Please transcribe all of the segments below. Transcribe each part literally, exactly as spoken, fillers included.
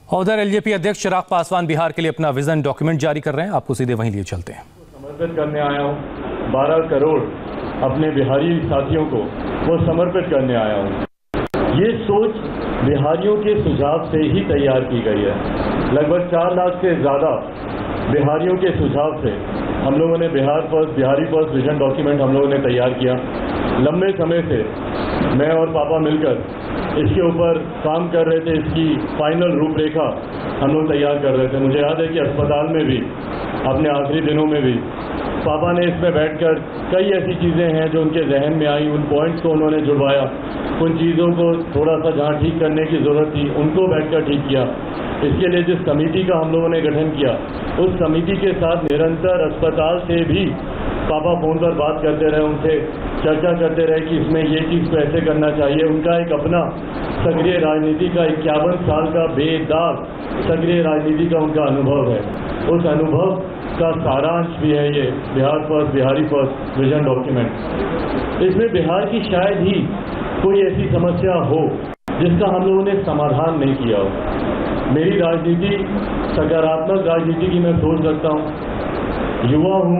और उधर एलजेपी अध्यक्ष चिराग पासवान बिहार के लिए अपना विजन डॉक्यूमेंट जारी कर रहे हैं। आपको सीधे वहीं लिए चलते हैं। समर्पित करने आया हूँ बारह करोड़ अपने बिहारी साथियों को, वो समर्पित करने आया हूँ। ये सोच बिहारियों के सुझाव से ही तैयार की गई है। लगभग चार लाख से ज़्यादा बिहारियों के सुझाव से हम लोगों ने Bihar first Bihari first vision document हम लोगों ने तैयार किया। लंबे समय से मैं और पापा मिलकर इसके ऊपर काम कर रहे थे। इसकी फाइनल रूपरेखा हम लोग तैयार कर रहे थे। मुझे याद है कि अस्पताल में भी अपने आखिरी दिनों में भी पापा ने इसमें बैठकर कई ऐसी चीज़ें हैं जो उनके जहन में आई, उन पॉइंट्स को उन्होंने जुड़वाया, उन चीज़ों को थोड़ा सा जहाँ ठीक करने की ज़रूरत थी उनको बैठकर ठीक किया। इसके लिए जिस कमेटी का हम लोगों ने गठन किया, उस कमेटी के साथ निरंतर अस्पताल से भी पापा फ़ोन पर बात करते रहे, उनसे चर्चा करते रहे कि इसमें ये चीज़ को ऐसे करना चाहिए। उनका एक अपना सक्रिय राजनीति का इक्यावन साल का बेदाग सक्रिय राजनीति का उनका अनुभव है। उस अनुभव का सारांश भी है ये Bihar first Bihari first vision document. इसमें बिहार की शायद ही कोई ऐसी समस्या हो जिसका हम लोगों ने समाधान नहीं किया हो। मेरी राजनीति सकारात्मक राजनीति की मैं सोच रखता हूँ। युवा हूँ,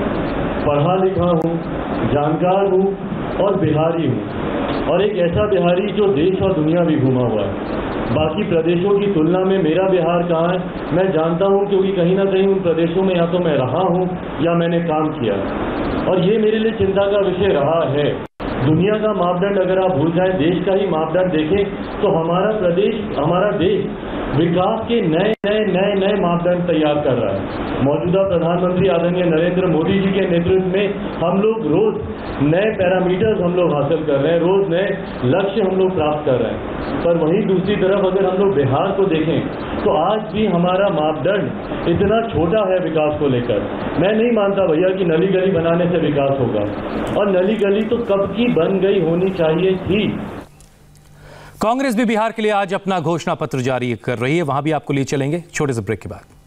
पढ़ा लिखा हूँ, जानकार हूँ और बिहारी हूँ, और एक ऐसा बिहारी जो देश और दुनिया भी घूमा हुआ है। बाकी प्रदेशों की तुलना में मेरा बिहार कहाँ है मैं जानता हूँ, क्योंकि कहीं ना कहीं उन प्रदेशों में या तो मैं रहा हूँ या मैंने काम किया, और ये मेरे लिए चिंता का विषय रहा है। दुनिया का मापदंड अगर आप भूल जाएं, देश का ही मापदंड देखें तो हमारा प्रदेश हमारा देश विकास के नए नए नए नए मापदंड तैयार कर रहा है। मौजूदा प्रधानमंत्री आदरणीय नरेंद्र मोदी जी के नेतृत्व में हम लोग रोज नए पैरामीटर्स हम लोग हासिल कर रहे हैं, रोज नए लक्ष्य हम लोग प्राप्त कर रहे हैं। पर वहीं दूसरी तरफ अगर हम लोग बिहार को देखें तो आज भी हमारा मापदंड इतना छोटा है विकास को लेकर। मैं नहीं मानता भैया कि नली गली बनाने से विकास होगा, और नली गली तो कब की बन गई होनी चाहिए थी। कांग्रेस भी बिहार के लिए आज अपना घोषणा पत्र जारी कर रही है। वहां भी आपको लिए चलेंगे छोटे से ब्रेक के बाद।